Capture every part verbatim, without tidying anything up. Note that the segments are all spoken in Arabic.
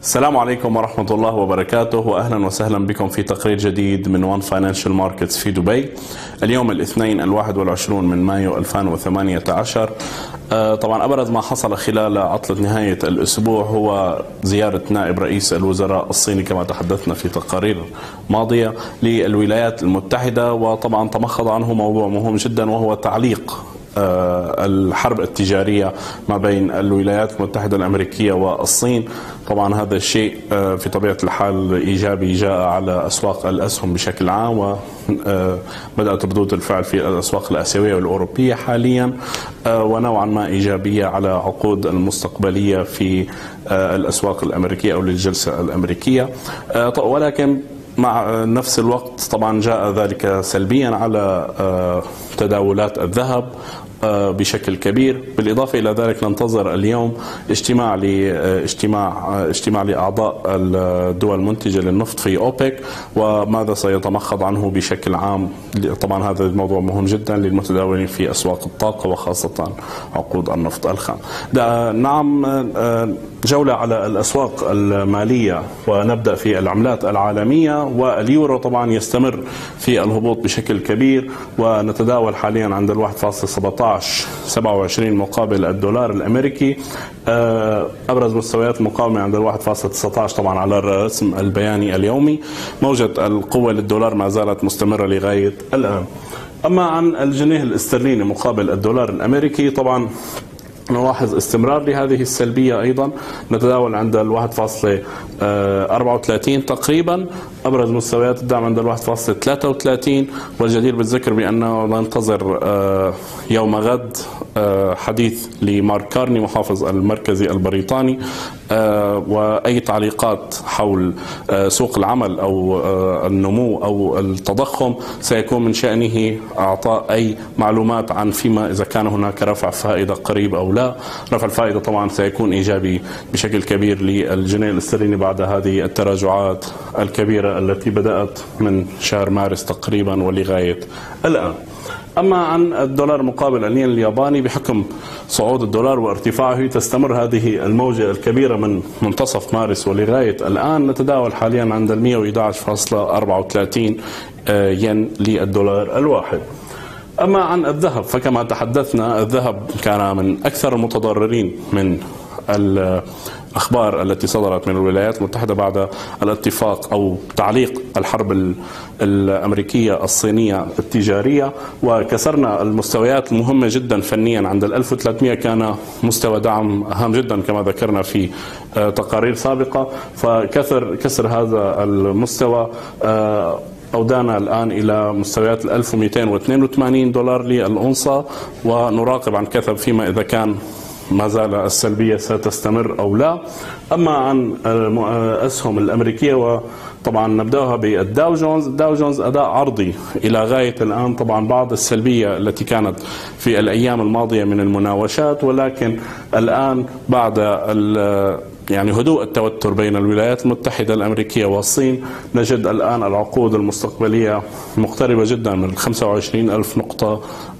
السلام عليكم ورحمة الله وبركاته، وأهلا وسهلا بكم في تقرير جديد من وان فاينانشال ماركتس في دبي. اليوم الاثنين الواحد والعشرون من مايو ألفين وثمانية عشر. طبعا أبرز ما حصل خلال عطلة نهاية الأسبوع هو زيارة نائب رئيس الوزراء الصيني كما تحدثنا في تقارير ماضية للولايات المتحدة، وطبعا تمخض عنه موضوع مهم جدا وهو تعليق الحرب التجارية ما بين الولايات المتحدة الأمريكية والصين. طبعا هذا الشيء في طبيعة الحال إيجابي جاء على أسواق الأسهم بشكل عام، وبدأت ردود الفعل في الأسواق الآسيوية والأوروبية حاليا، ونوعا ما إيجابية على عقود المستقبلية في الأسواق الأمريكية أو للجلسة الأمريكية. ولكن مع نفس الوقت طبعا جاء ذلك سلبيا على تداولات الذهب بشكل كبير. بالإضافة إلى ذلك ننتظر اليوم اجتماع لاجتماع اجتماع لأعضاء الدول المنتجة للنفط في أوبك، وماذا سيتمخض عنه بشكل عام. طبعا هذا الموضوع مهم جدا للمتداولين في أسواق الطاقة وخاصة عقود النفط الخام. نعم، جولة على الأسواق المالية، ونبدأ في العملات العالمية. واليورو طبعا يستمر في الهبوط بشكل كبير، ونتداول حاليا عند الواحد فاصلة سبعة عشر سبعة وعشرين مقابل الدولار الأمريكي. أبرز مستويات المقاومة عند الواحد فاصلة تسعة عشر طبعا على الرسم البياني اليومي. موجة القوة للدولار ما زالت مستمرة لغاية الآن. أما عن الجنيه الاسترليني مقابل الدولار الأمريكي، طبعا نلاحظ استمرار لهذه السلبية أيضا. نتداول عند الواحد فاصلة أربعة وثلاثين تقريبا. أبرز مستويات الدعم عند الواحد فاصلة ثلاثة وثلاثين. والجدير بالذكر بأنه ننتظر يوم غد حديث لمارك كارني محافظ المركزي البريطاني، وأي تعليقات حول سوق العمل أو النمو أو التضخم سيكون من شأنه إعطاء أي معلومات عن فيما إذا كان هناك رفع فائدة قريب أو لا. رفع الفائدة طبعا سيكون إيجابي بشكل كبير للجنيه الاسترليني بعد هذه التراجعات الكبيرة التي بدأت من شهر مارس تقريبا ولغاية الآن. أما عن الدولار مقابل الين الياباني، بحكم صعود الدولار وارتفاعه تستمر هذه الموجة الكبيرة من منتصف مارس ولغاية الآن. نتداول حاليا عند مئة وأحد عشر فاصلة أربعة وثلاثين ين للدولار الواحد. أما عن الذهب فكما تحدثنا، الذهب كان من أكثر المتضررين من الأخبار التي صدرت من الولايات المتحدة بعد الاتفاق أو تعليق الحرب الأمريكية الصينية التجارية، وكسرنا المستويات المهمة جدا فنيا عند ألف وثلاثمئة. كان مستوى دعم هام جدا كما ذكرنا في تقارير سابقة، فكسر كسر هذا المستوى أودانا الآن إلى مستويات ألف ومئتين واثنين وثمانين دولار للأونصة، ونراقب عن كثب فيما إذا كان ما زال السلبية ستستمر أو لا. أما عن الأسهم الأمريكية، وطبعا نبدأها بالداو جونز. الداو جونز أداء عرضي إلى غاية الآن. طبعا بعض السلبية التي كانت في الأيام الماضية من المناوشات، ولكن الآن بعد يعني هدوء التوتر بين الولايات المتحدة الأمريكية والصين، نجد الآن العقود المستقبلية مقتربة جدا من خمسة وعشرين ألف نقطة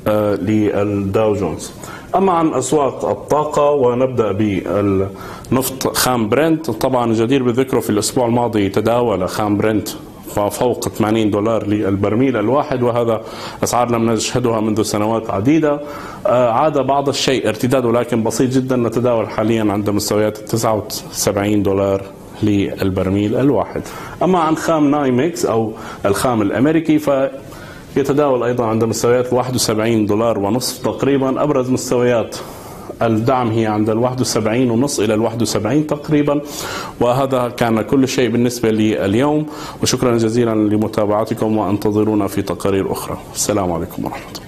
للداو جونز. أما عن أسواق الطاقة، ونبدأ بالنفط خام برنت. طبعا جدير بالذكر في الأسبوع الماضي تداول خام برنت فوق ثمانين دولار للبرميل الواحد، وهذا أسعار لم نشهدها منذ سنوات عديدة. عاد بعض الشيء ارتداد ولكن بسيط جدا. نتداول حاليا عند مستويات تسعة وسبعين دولار للبرميل الواحد. أما عن خام نايمكس أو الخام الأمريكي، ف يتداول أيضا عند مستويات واحد وسبعين دولار ونصف تقريبا. أبرز مستويات الدعم هي عند الواحد وسبعين ونصف إلى الواحد وسبعين تقريبا. وهذا كان كل شيء بالنسبة لي اليوم، وشكرا جزيلا لمتابعتكم، وانتظرونا في تقارير أخرى. السلام عليكم ورحمة الله.